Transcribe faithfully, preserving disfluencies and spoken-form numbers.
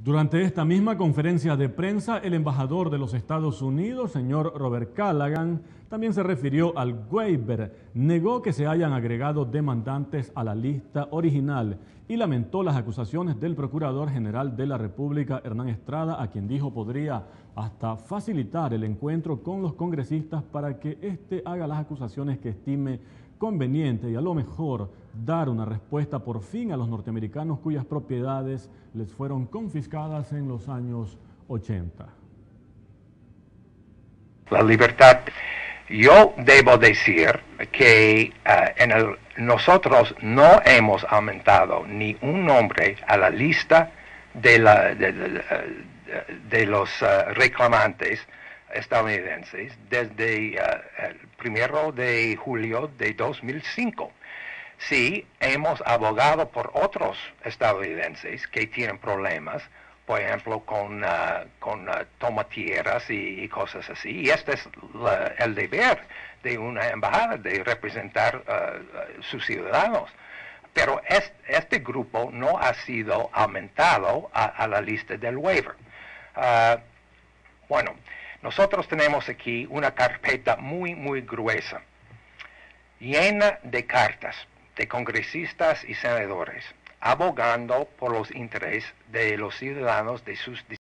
Durante esta misma conferencia de prensa, el embajador de los Estados Unidos, señor Robert Callaghan, también se refirió al waiver, negó que se hayan agregado demandantes a la lista original y lamentó las acusaciones del Procurador General de la República, Hernán Estrada, a quien dijo podría hasta facilitar el encuentro con los congresistas para que éste haga las acusaciones que estime conveniente y a lo mejor dar una respuesta por fin a los norteamericanos cuyas propiedades les fueron confiscadas en los años ochenta. La libertad. Yo debo decir que uh, en el, nosotros no hemos aumentado ni un nombre a la lista de, la, de, de, de los uh, reclamantes estadounidenses desde uh, el primero de julio de dos mil cinco. Sí, hemos abogado por otros estadounidenses que tienen problemas, por ejemplo, con, uh, con uh, tomatieras y, y cosas así. Y este es la, el deber de una embajada, de representar uh, uh, sus ciudadanos. Pero es, este grupo no ha sido aumentado a, a la lista del waiver. Uh, bueno, nosotros tenemos aquí una carpeta muy, muy gruesa, llena de cartas de congresistas y senadores, abogando por los intereses de los ciudadanos de sus